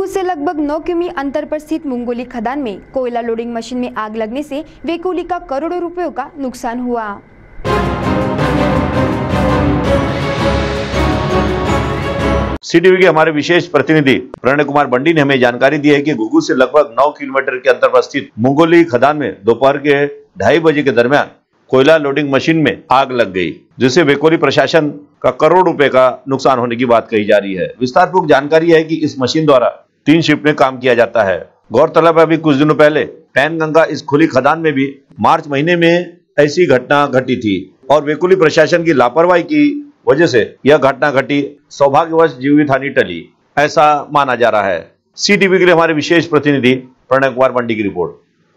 घुघू से लगभग 9 किमी अंतर पर स्थित मुंगोली खदान में कोयला लोडिंग मशीन में आग लगने से वेकोली का करोड़ों रुपयों का नुकसान हुआ। सीटीवी के हमारे विशेष प्रतिनिधि प्रणय कुमार बंडी ने हमें जानकारी दी है कि घुघू से लगभग 9 किलोमीटर के अंतर पर स्थित मुंगोली खदान में दोपहर के 2:30 बजे के दरमियान कोयला लोडिंग मशीन में आग लग गई, जिससे वेकोली प्रशासन का करोड़ रुपए का नुकसान होने की बात कही जा रही है। विस्तारपूर्वक जानकारी है कि इस मशीन द्वारा 3 शिफ्ट में काम किया जाता है। गौरतलब है अभी कुछ दिनों पहले पैनगंगा इस खुली खदान में भी मार्च महीने में ऐसी घटना घटी थी और वेकोली प्रशासन की लापरवाही की वजह से यह घटना घटी। सौभाग्यवश जीवित हानि टली, ऐसा माना जा रहा है। सीटीवी के लिए हमारे विशेष प्रतिनिधि प्रणय कुमार बंडी की रिपोर्ट।